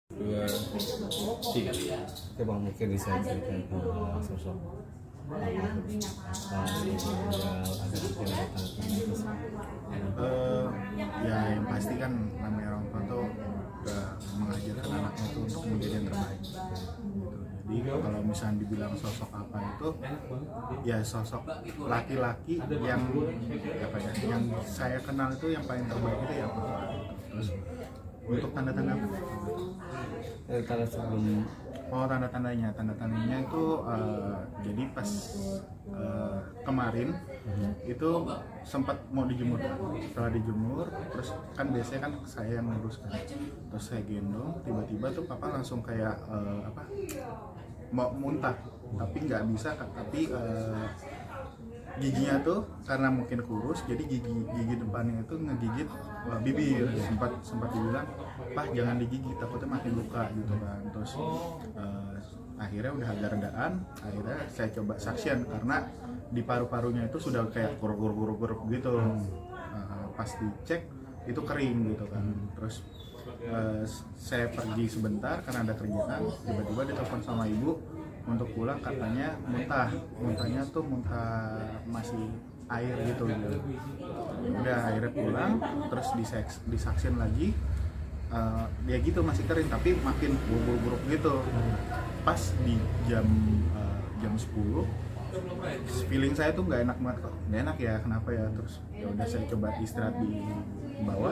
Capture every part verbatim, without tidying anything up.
Dua, tiga. Coba mungkin bisa ceritakan uh, sosok apa terus uh, yang ada yang datang ke uh, ya yang pasti kan namanya orang tua tuh udah mengajarkan anaknya tuh untuk menjadi yang terbaik gitu. Jadi kalau misalnya dibilang sosok apa itu ya sosok laki-laki yang apa ya yang saya kenal itu yang paling terbaik itu ya papa. Terus untuk tanda-tanda apa? Eh, tanda sebelum Oh, tanda-tandanya, tanda-tandanya itu uh, jadi pas uh, kemarin uh-huh. itu sempat mau dijemur, setelah dijemur, terus kan biasanya kan saya yang ngurus kan, terus saya gendong, tiba-tiba tuh papa langsung kayak uh, apa, mau muntah, tapi nggak bisa kan, tapi uh, giginya tuh karena mungkin kurus, jadi gigi gigi depannya itu ngegigit uh, bibir, sempat sempat dibilang, "Pak, jangan digigit, takutnya makin luka," gitu kan. Terus uh, akhirnya udah agak redaan, akhirnya saya coba suction karena di paru-parunya itu sudah kayak kuruk-kuruk-kuruk gitu. Uh, pas dicek itu kering gitu kan. Terus uh, saya pergi sebentar karena ada kerjaan, tiba-tiba ditelepon sama ibu untuk pulang, katanya muntah, muntahnya tuh muntah masih air gitu, gitu. Udah akhirnya pulang, terus diseks, disaksin lagi, uh, ya gitu masih kering tapi makin buruk-buruk gitu. Pas di jam uh, jam sepuluh, feeling saya tuh nggak enak banget kok, nggak enak ya kenapa ya, terus ya udah saya coba istirahat di bawah,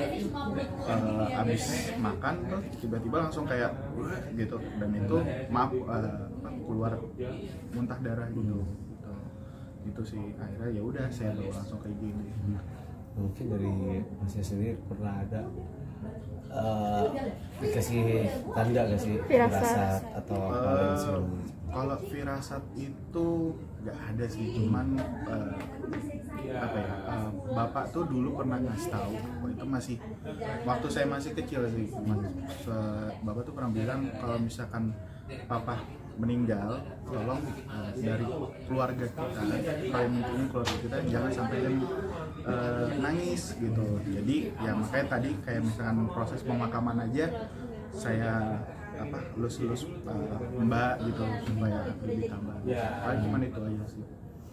uh, abis makan tuh tiba-tiba langsung kayak gitu, dan itu maaf uh, keluar muntah darah gitu, gitu, gitu sih. Akhirnya ya udah saya bawa langsung kayak gini. Mungkin dari Masnya sendiri pernah ada uh, dikasih tanda gak sih firasat atau apa uh, yang sebelumnya? Kalau firasat itu nggak ada sih, cuman uh, apa ya, uh, bapak tuh dulu pernah ngasih tahu, itu masih waktu saya masih kecil sih, masih, uh, bapak tuh pernah bilang kalau misalkan papa meninggal, tolong uh, dari keluarga kita, kalau mungkin keluarga kita jangan sampai yang uh, nangis gitu. Jadi ya makanya tadi kayak misalkan proses pemakaman aja saya apa lus-lus uh, mbak gitu supaya lebih tambah. Paling cuma itu aja sih.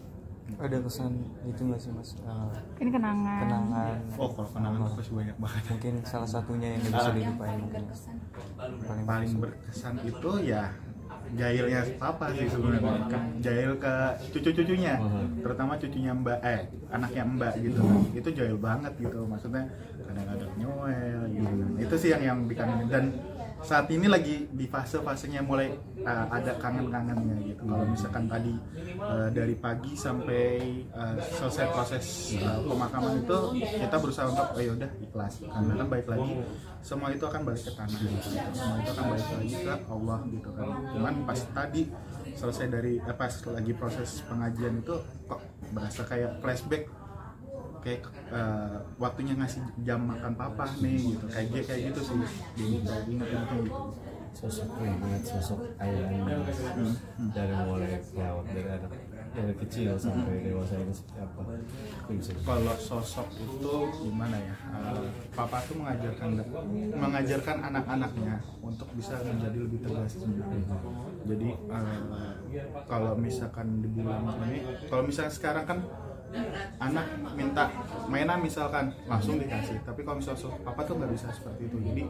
Ada kesan itu nggak sih mas? Uh, Ini kenangan. Kenangan. Oh, kalau kenangan oh. pasti banyak banget. Mungkin salah satunya yang bisa dilupain mungkin. Paling, paling berkesan itu ya jahilnya papa sih sebenarnya, jahil ke cucu-cucunya, terutama cucunya mbak, eh anaknya mbak gitu, itu jahil banget gitu, maksudnya kadang-kadang nyoel gitu. Itu sih yang yang dikangenin, dan saat ini lagi di fase-fasenya mulai uh, ada kangen-kangennya gitu. Kalau misalkan tadi uh, dari pagi sampai uh, selesai proses uh, pemakaman itu kita berusaha untuk oh yaudah ikhlas, karena kan balik lagi semua itu akan balik ke tanah gitu. Semua itu akan balik lagi ke Allah gitu kan. Cuman pas tadi selesai dari eh, pas lagi proses pengajian itu kok berasa kayak flashback, kayak uh, waktunya ngasih jam makan papa nih gitu, kayak kayak gitu sih, jadi kayak ingat-ingat gitu. Sosok ingat sosok ayah hmm. dari mulai pelawak dari anak dari kecil sampai dewasa ini seperti apa? Kalau sosok itu gimana ya? Uh, papa tuh mengajarkan mengajarkan anak-anaknya untuk bisa menjadi lebih tegas sebenarnya. Jadi uh, kalau misalkan dibilang ini, kalau misalnya sekarang kan anak minta mainan misalkan langsung dikasih, tapi kalau misalnya papa tuh nggak bisa seperti itu. Jadi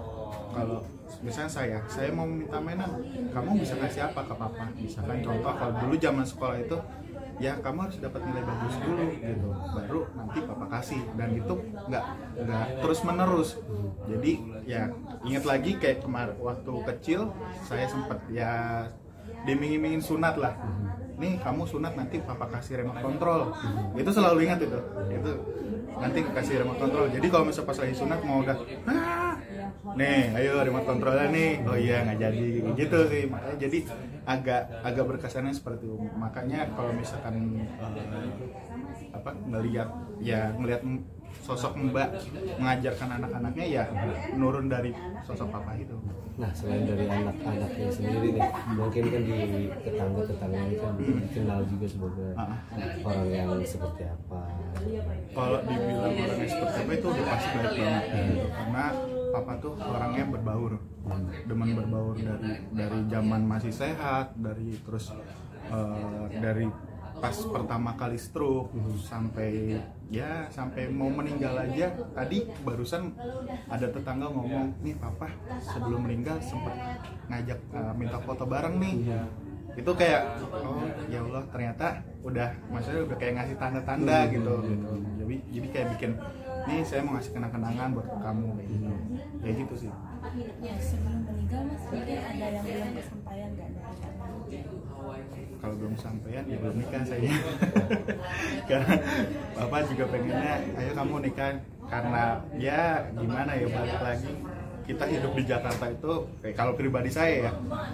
kalau misalnya saya saya mau minta mainan, kamu bisa ngasih apa ke papa, misalkan contoh kalau dulu zaman sekolah itu ya kamu harus dapat nilai bagus dulu gitu, baru nanti papa kasih, dan itu nggak nggak terus menerus. Jadi ya ingat lagi kayak kemarin waktu kecil saya sempat ya dimingin-mingin sunat lah, nih kamu sunat nanti papa kasih remote control, itu selalu ingat itu itu nanti kasih remote control. Jadi kalau misalnya pas lagi sunat mau udah ah, nih ayo remote controlnya nih, oh iya nggak jadi gitu sih. Makanya jadi agak agak berkesannya seperti itu. Makanya kalau misalkan uh, apa ngelihat ya ngelihat sosok mbak mengajarkan anak-anaknya ya menurun dari sosok papa itu. Nah selain dari anak-anaknya sendiri nih, mungkin kan di tetangga-tetangga kan dikenal juga sebagai uh. orang yang seperti apa? Kalau dibilang orang yang seperti apa itu udah pasti baik banget gitu. Karena papa tuh orangnya berbaur, demen berbaur dari dari zaman masih sehat, dari terus uh, dari pas pertama kali stroke sampai ya sampai mau meninggal aja. Tadi barusan ada tetangga ngomong, nih papa sebelum meninggal sempat ngajak uh, minta foto bareng nih. Itu kayak oh ya Allah, ternyata udah maksudnya udah kayak ngasih tanda-tanda gitu gitu. Jadi jadi kayak bikin nih saya mau ngasih kenang-kenangan buat kamu kayak gitu. Kayak gitu sih. Ya sebelum meninggal mas mungkin ada yang belum kesampaian nggak dari kamu? Kalau belum sampean ya belum nikah saya. Karena bapak juga pengennya ayo kamu nikah, karena ya gimana ya, balik lagi kita hidup di Jakarta itu kayak kalau pribadi saya ya,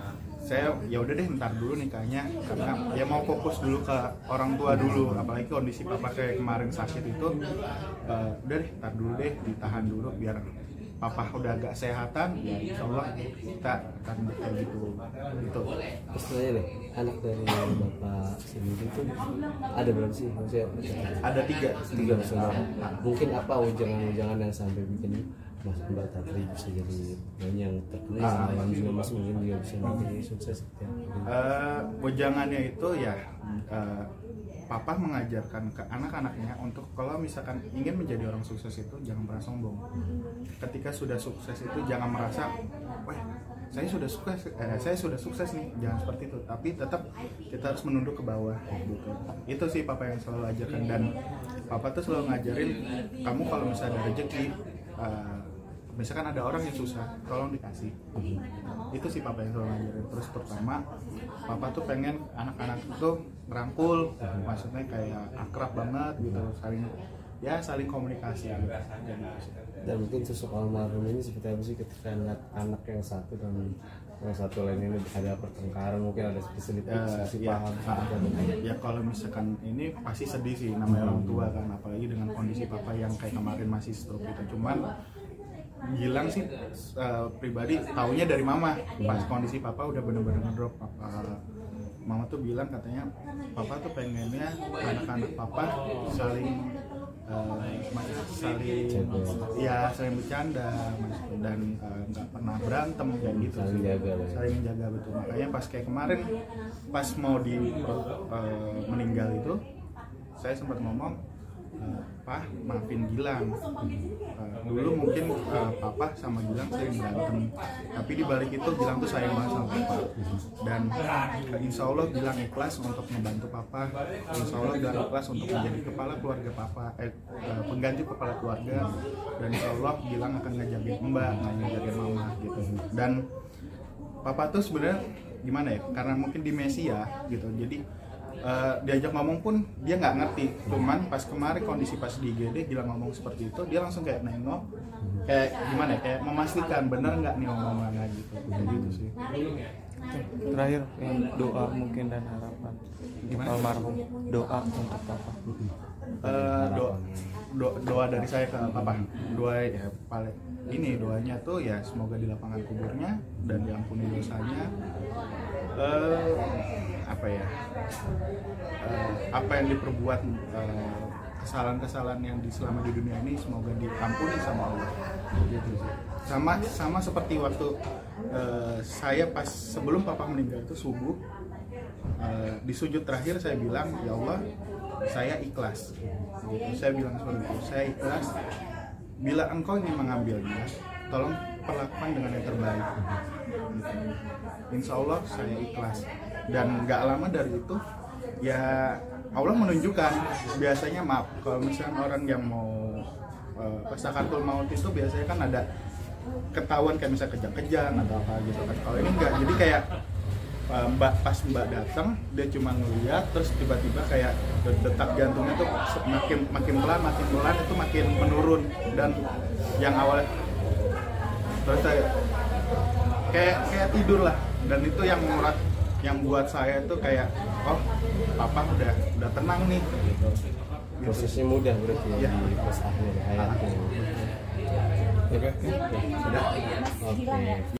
saya ya udah deh ntar dulu nikahnya, karena ya mau fokus dulu ke orang tua dulu, apalagi kondisi papa kayak kemarin sakit itu uh, udah deh ntar dulu deh, ditahan dulu biar papa udah agak sehatan, ya insya Allah kita akan kayak gitu gitu. Terus tanya deh, anak dari bapak sendiri itu ada berapa sih? Maksudnya Ada tiga tiga saudara. Mungkin apa ujangan-ujangan yang sampai bikin Mas Mbak Tatri bisa jadi yang terkenal, Ah. yang juga Mas mungkin juga bisa menjadi sukses gitu ya? Uh, wejangannya itu ya uh, papa mengajarkan ke anak-anaknya untuk kalau misalkan ingin menjadi orang sukses itu jangan pernah sombong. Ketika sudah sukses itu jangan merasa, wah saya sudah sukses, eh, saya sudah sukses nih, jangan seperti itu. Tapi tetap kita harus menunduk ke bawah gitu. Itu sih papa yang selalu ajarkan, dan papa tuh selalu ngajarin kamu kalau misalnya ada rezeki, uh, misalkan ada orang yang susah, tolong dikasih. Itu sih papa yang selalu ngajarin. Terus pertama, papa tuh pengen anak-anak itu merangkul, maksudnya kayak akrab banget gitu, saling ya saling komunikasi gitu. Dan mungkin sosok almarhum ini seperti apa sih ketika lihat anak yang satu dan yang satu lain ini ada pertengkaran, mungkin ada sedikit Ya, sedikit ya, paham ah, ya kalau misalkan ini pasti sedih sih, namanya orang tua kan, apalagi dengan kondisi papa yang kayak kemarin masih stroke gitu. Cuman Gilang sih uh, pribadi taunya dari mama, pas kondisi papa udah bener-bener ngedrop. Papa, mama tuh bilang katanya papa tuh pengennya anak-anak papa saling uh, saling ya saling bercanda dan nggak uh, pernah berantem kayak gitu, saling jaga, saling menjaga betul. Makanya pas kayak kemarin pas mau di uh, meninggal itu saya sempat ngomong, Uh, Pak, maafin Gilang. Uh, dulu mungkin uh, Papa sama Gilang sering berantem, tapi di balik itu Gilang tuh sayang banget sama Papa. Dan uh, Insya Allah Gilang ikhlas untuk membantu Papa. Insya Allah Gilang ikhlas untuk menjadi kepala keluarga Papa, eh, uh, pengganti kepala keluarga. Dan Insya Allah Gilang akan ngejagain Mbak, ngejagain Mama gitu. Dan Papa tuh sebenarnya gimana ya? Karena mungkin demensia gitu, jadi Uh, diajak ngomong pun dia nggak ngerti. Cuman pas kemarin kondisi pas di I G D Gilang ngomong seperti itu, dia langsung kayak nengok, kayak gimana ya, kayak memastikan bener nggak nih omongannya gitu. Kayak gitu sih. Terakhir yang doa mungkin dan harapan Gimana? almarhum, doa untuk papa. Uh, doa, do- doa dari saya ke Papa, doa ya paling ini doanya tuh ya semoga dilapangkan kuburnya dan diampuni dosanya. Uh, apa ya? Uh, apa yang diperbuat uh, kesalahan-kesalahan yang di selama di dunia ini semoga diampuni sama Allah. Gitu sih. Sama sama seperti waktu uh, saya pas sebelum Papa meninggal itu subuh, uh, di sujud terakhir saya bilang, ya Allah, saya ikhlas. Gitu. Saya bilang seperti itu, saya ikhlas. Bila engkau ingin mengambilnya, tolong perlakukan dengan yang terbaik. Gitu. Insya Allah saya ikhlas. Dan nggak lama dari itu, ya Allah menunjukkan. Biasanya maaf, kalau misalnya orang yang mau uh, sakaratul maut itu biasanya kan ada ketahuan kayak misalnya kejang-kejang atau apa gitu kan. Kalau ini enggak, jadi kayak uh, mbak pas mbak datang dia cuma ngeliat, terus tiba-tiba kayak detak jantungnya tuh makin makin pelan makin pelan itu makin menurun, dan yang awalnya terus saya kayak kayak tidur lah, dan itu yang murat yang buat saya tuh kayak oh papa udah udah tenang nih gitu. Prosesnya mudah berarti ya, Ya. di pas akhir hayatnya. Oke, sudah. Oke.